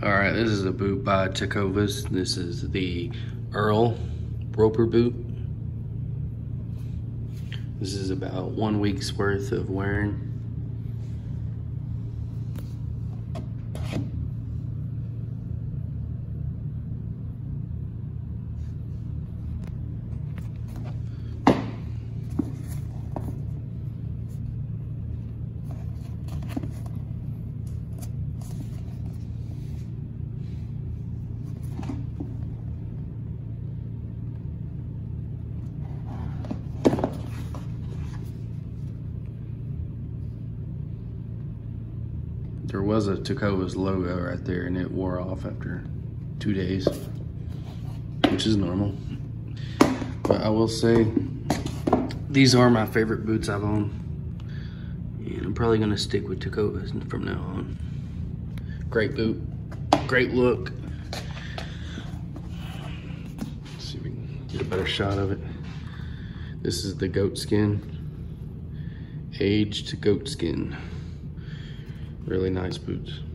All right, this is a boot by Tecovas. This is the Earl roper boot. This is about 1 week's worth of wearing. There was a Tecovas logo right there and it wore off after 2 days, which is normal. But I will say, these are my favorite boots I've owned. And I'm probably gonna stick with Tecovas from now on. Great boot, great look. Let's see if we can get a better shot of it. This is the goat skin, aged goat skin. Really nice boots.